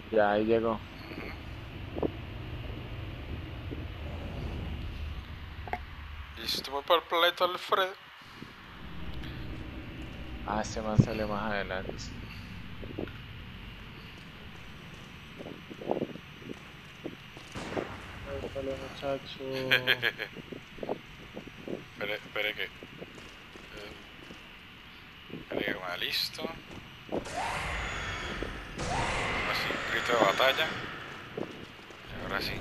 Ya ahí llegó. Listo, voy para el planeta Alfredo. Ah, este man sale más adelante. Vale, muchacho. Espere que. Espere que va listo. Ahora sí, grito de batalla. Y ahora sí.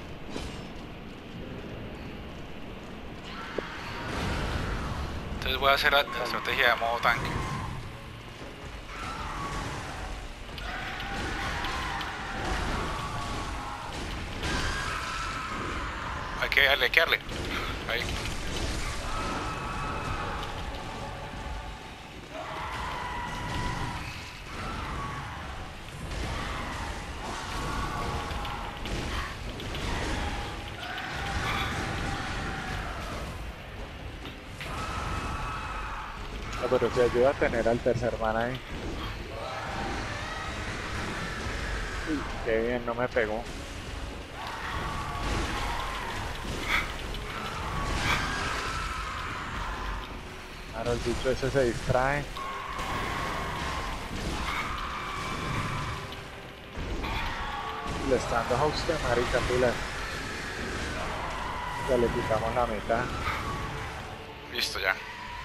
Entonces voy a hacer la estrategia de modo tanque. Hay que darle, hay que darle. Ahí. Ah, pero si ayuda a tener al tercer man ahí. Uy, qué bien, no me pegó. Ahora el bicho ese se distrae. Y le está dando a usted, marica, pila. Ya le quitamos la mitad. Listo ya.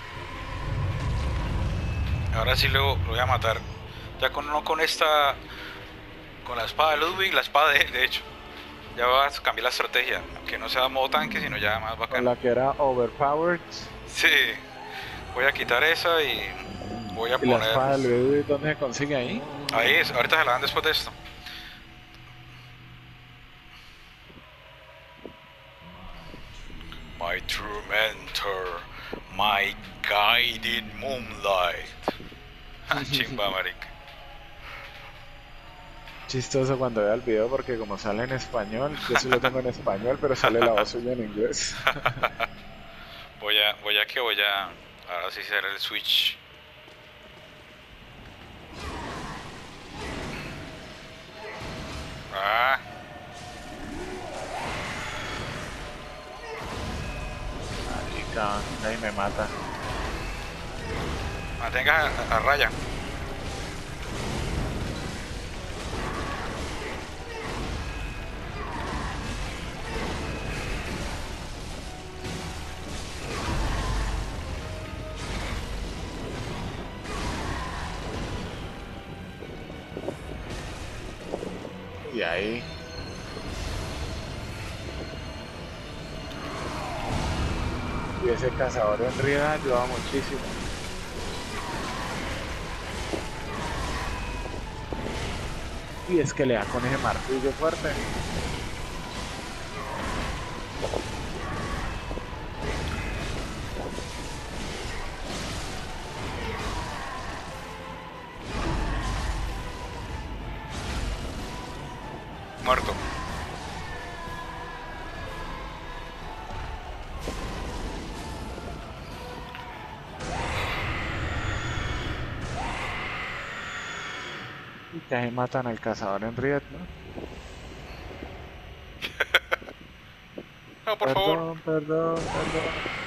Ahora sí lo voy a matar. Ya con no con esta. Con la espada de Ludwig, la espada de hecho. Ya vas a cambiar la estrategia. Que no sea modo tanque, sino ya más Con bacano. la que era overpowered. Sí. Voy a quitar esa y voy a Y la poner. espada de Ludwig, ¿dónde se consigue ahí? Ahí es, ahorita se la dan después de esto. My true mentor, my guiding moonlight. Chimba, marica. Chistoso cuando vea el video porque como sale en español, yo sí lo tengo en español, pero sale la voz suya en inglés. Voy a ahora sí hacer el switch. Ah, Marica, ahí me mata. mantenga a raya. Y ahí. Y ese cazador en rieda ayuda muchísimo. Y es que le da con ese martillo fuerte. Muerto. Y que ahí matan al cazador en rieda, ¿no? No, por favor. Perdón, perdón, perdón.